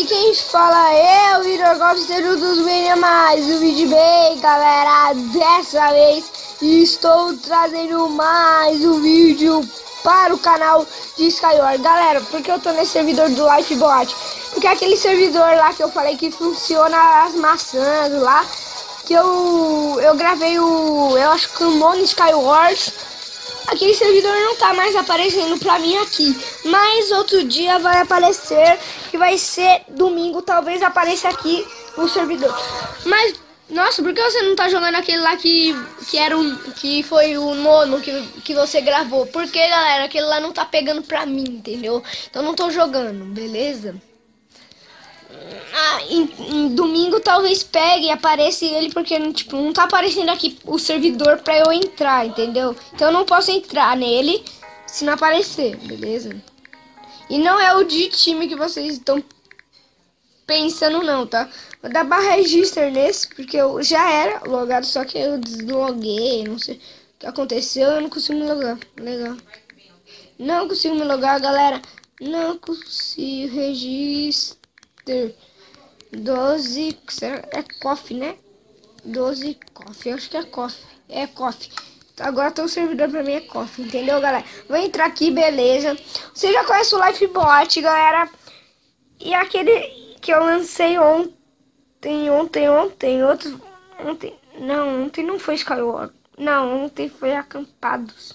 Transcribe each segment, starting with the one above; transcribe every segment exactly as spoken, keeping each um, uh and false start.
Aqui quem fala é o Vitor Gomes, sejam todos bem a mais um vídeo bem, galera. Dessa vez estou trazendo mais um vídeo para o canal de Skyward. Galera, porque eu tô nesse servidor do Lifebot? Porque aquele servidor lá que eu falei que funciona as maçãs lá, que eu, eu gravei o, eu acho que o Mono Skyward. Aquele servidor não tá mais aparecendo pra mim aqui, mas outro dia vai aparecer, que vai ser domingo, talvez apareça aqui o servidor. Mas, nossa, por que você não tá jogando aquele lá que, que era um, que foi o nono que, que você gravou? Porque, galera, aquele lá não tá pegando pra mim, entendeu? Então não tô jogando, beleza? Ah, em, em domingo talvez pegue e apareça ele, porque tipo, não tá aparecendo aqui o servidor pra eu entrar, entendeu? Então eu não posso entrar nele se não aparecer, beleza? E não é o de time que vocês estão pensando não, tá? Vou dar barra register nesse, porque eu já era logado, só que eu desloguei, não sei o que aconteceu, eu não consigo me logar. Legal. Não consigo me logar, galera. Não consigo registrar. doze, é coffee, né? doze coffee, acho que é coffee. É coffee. Agora tem um servidor pra mim, é coffee, entendeu, galera? Vou entrar aqui, beleza. Você já conhece o Lifebot, galera? E aquele que eu lancei ontem, ontem, ontem, outro, ontem, não, ontem não foi Skyward. Não, ontem foi Acampados.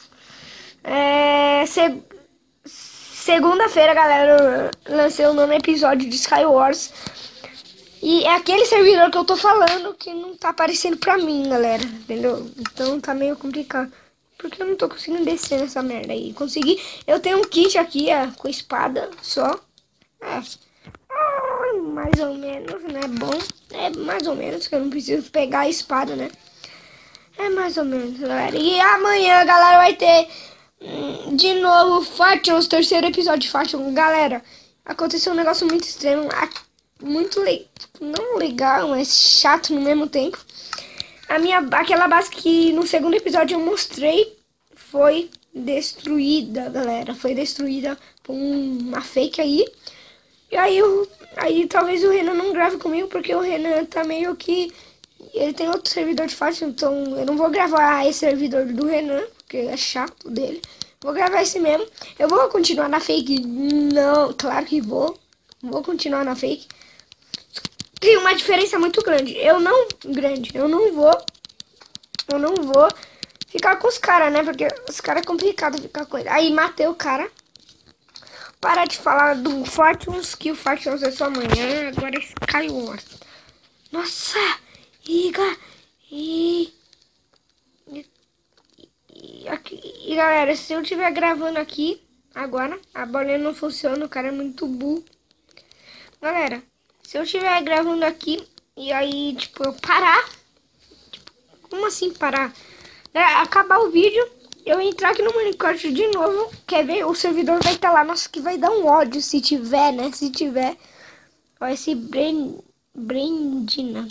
É, se, segunda-feira, galera, eu lancei o nono episódio de Skywars. E é aquele servidor que eu tô falando que não tá aparecendo pra mim, galera, entendeu? Então tá meio complicado. Porque eu não tô conseguindo descer nessa merda aí. Consegui. Eu tenho um kit aqui, ó, com espada só. É. Mais ou menos, né? Bom. É mais ou menos, que eu não preciso pegar a espada, né? É mais ou menos, galera. E amanhã, galera, vai ter hum, de novo Factions, terceiro episódio de Factions. Galera, aconteceu um negócio muito extremo. Muito legal. Não legal, mas chato no mesmo tempo. A minha, aquela base que no segundo episódio eu mostrei foi destruída, galera. Foi destruída por uma fake aí. E aí, eu, aí talvez o Renan não grave comigo, porque o Renan tá meio que... Ele tem outro servidor de faixa, então eu não vou gravar esse servidor do Renan, porque é chato dele. Vou gravar esse mesmo. Eu vou continuar na fake? Não, claro que vou. Vou continuar na fake. Tem uma diferença muito grande. Eu não... Grande. Eu não vou... Eu não vou ficar com os caras, né? Porque os caras é complicado ficar com ele. Aí, matei o cara. Para de falar do Fortunes, que o Fortunes é só amanhã. Agora é Skyward. Nossa! Iga! E... E, e, aqui, e galera, se eu estiver gravando aqui, agora, a bolinha não funciona, o cara é muito burro. Galera... Se eu estiver gravando aqui e aí, tipo, eu parar, tipo, como assim parar? É, acabar o vídeo, eu entrar aqui no Minecraft de novo, quer ver? O servidor vai estar lá, nossa, que vai dar um ódio se tiver, né? Se tiver, ó, esse Brain, Brandina,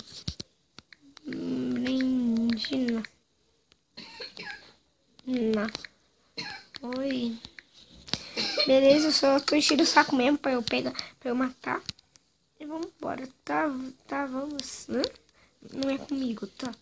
Brandina, não, oi, beleza, eu só tô enchendo o saco mesmo pra eu pegar, pra eu matar. E vamos embora, tá? Tá, vamos. Hã? Não é comigo, tá?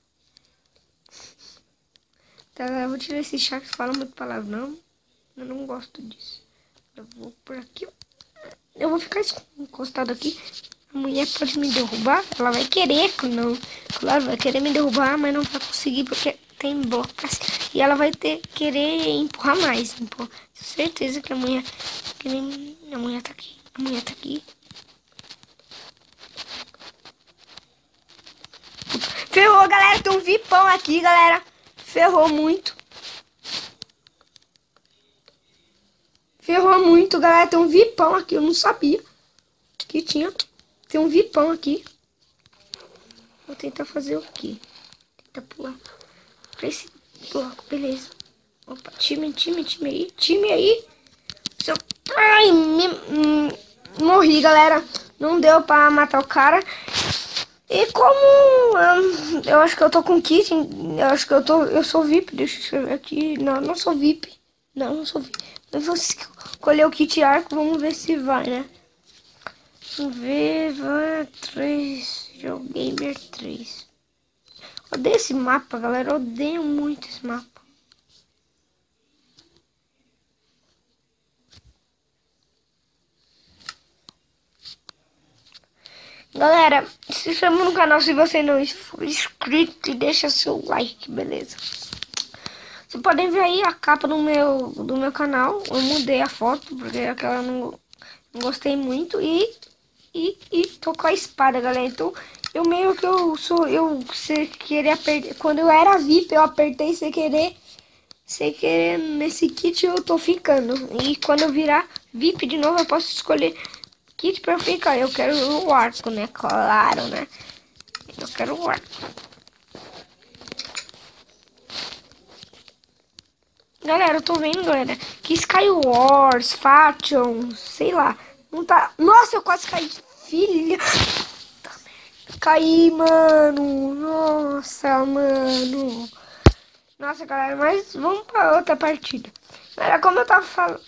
Tá, eu vou tirar esse chá que fala muito palavrão. Eu não gosto disso. Eu vou por aqui. Eu vou ficar encostado aqui. A mulher pode me derrubar. Ela vai querer, não. Claro, vai querer me derrubar, mas não vai conseguir porque tem blocos. E ela vai ter querer empurrar mais. Empurrar. Tenho certeza que a mulher. Que nem, a mulher tá aqui. A mulher tá aqui. Ferrou, galera. Tem um vipão aqui, galera. Ferrou muito. Ferrou muito, galera. Tem um vipão aqui. Eu não sabia que tinha. Tem um vipão aqui. Vou tentar fazer o quê? Tentar pular pra esse bloco. Beleza. Opa, time, time, time aí. Time aí. Seu... Ai, me... hum, morri, galera. Não deu pra matar o cara. E como eu, eu acho que eu tô com kit, eu acho que eu tô, eu sou V I P, deixa eu escrever aqui, não, não sou V I P, não, não sou V I P, eu vou escolher o kit arco, vamos ver se vai, né? Viva três, Gamer três. Odeio esse mapa, galera. Odeio muito esse mapa. Galera, se inscreva no canal se você não for inscrito e deixa seu like, beleza? Vocês podem ver aí a capa do meu, do meu canal. Eu mudei a foto porque aquela não, não gostei muito. E, e, e tô com a espada, galera. Então eu meio que eu sou. Eu sem querer apertar. Quando eu era V I P, eu apertei sem querer. Sem querer nesse kit eu tô ficando. E quando eu virar V I P de novo, eu posso escolher kit pra eu ficar. Eu quero o arco, né? Claro, né? Eu quero o arco. Galera, eu tô vendo, galera, que Skywars, Faction, sei lá, não tá... Nossa, eu quase caí, filha. Caí, mano. Nossa, mano. Nossa, galera, mas vamos pra outra partida. Galera, como eu tava falando...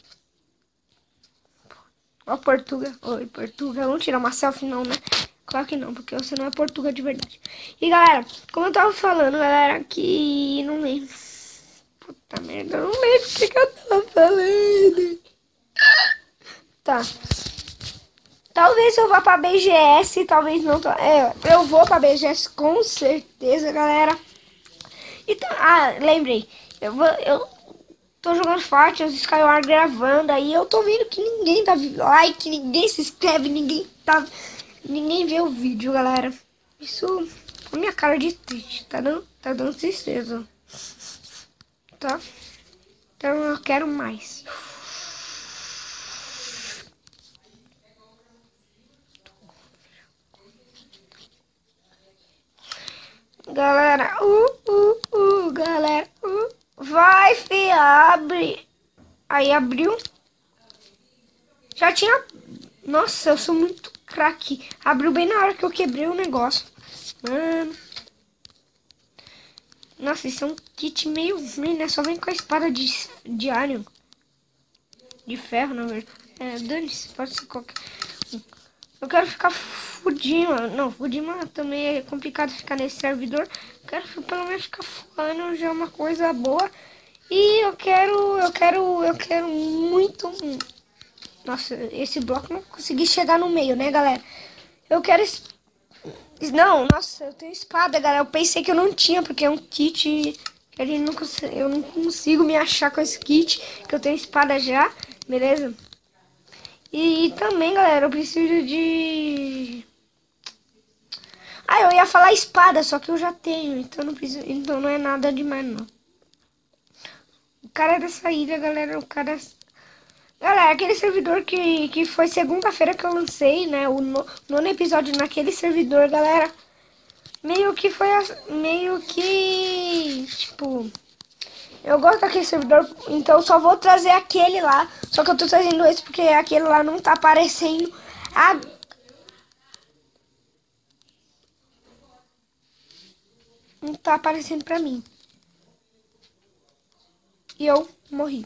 Ó, Portuga. Oi, Portuga. Vamos tirar uma selfie, não, né? Claro que não, porque você não é Portuga de verdade. E, galera, como eu tava falando, galera, que... Não lembro. Puta merda, eu não lembro o que, que eu tava falando. Tá. Talvez eu vá pra B G S, talvez não. É, eu vou pra B G S com certeza, galera. Então, ah, lembrei. Eu vou... Eu... Tô jogando forte, os Skyward gravando, aí eu tô vendo que ninguém dá like, ninguém se inscreve, ninguém tá... Ninguém vê o vídeo, galera. Isso é minha cara de triste, tá dando, tá dando tristeza. Tá? Então eu quero mais. Galera, uh, uh, uh, galera, uh. Vai, fi, abre. Aí abriu. Já tinha... Nossa, eu sou muito craque. Abriu bem na hora que eu quebrei o negócio. Mano. Nossa, isso é um kit meio ruim, né? Só vem com a espada de, de iron. De ferro, na verdade. É, dane-se, pode ser qualquer... Eu quero ficar fudinho. Não, fudinho também é complicado ficar nesse servidor. Eu quero pelo menos ficar fulano, já é uma coisa boa. E eu quero, eu quero, eu quero muito... Nossa, esse bloco não consegui chegar no meio, né, galera? Eu quero... Não, nossa, eu tenho espada, galera. Eu pensei que eu não tinha, porque é um kit que a gente não consegue, eu não consigo me achar com esse kit, que eu tenho espada já, beleza? E, e também, galera, eu preciso de... Ah, eu ia falar espada, só que eu já tenho, então não preciso, então não é nada demais, não. O cara é dessa ilha, galera, o cara... Galera, aquele servidor que, que foi segunda-feira que eu lancei, né, o no, nono episódio naquele servidor, galera, meio que foi, meio que, tipo... Eu gosto daquele servidor, então eu só vou trazer aquele lá. Só que eu tô trazendo esse porque aquele lá não tá aparecendo. A... Não tá aparecendo pra mim. E eu morri.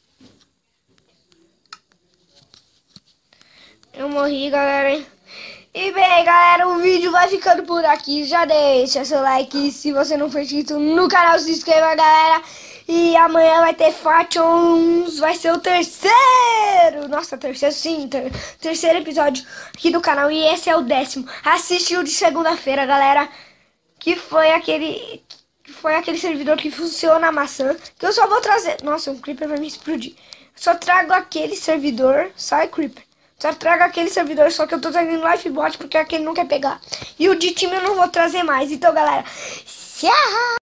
Eu morri, galera. E bem, galera, o vídeo vai ficando por aqui. Já deixa seu like se você não for inscrito no canal. Se inscreva, galera. E amanhã vai ter Factions, vai ser o terceiro, nossa, terceiro sim, ter, terceiro episódio aqui do canal. E esse é o décimo. Assistiu de segunda-feira, galera, que foi aquele, que foi aquele servidor que funciona a maçã, que eu só vou trazer. Nossa, um creeper vai me explodir. Eu só trago aquele servidor, sai creeper. Só trago aquele servidor, só que eu tô trazendo Lifebot porque aquele não quer pegar. E o de time eu não vou trazer mais. Então, galera, tchau!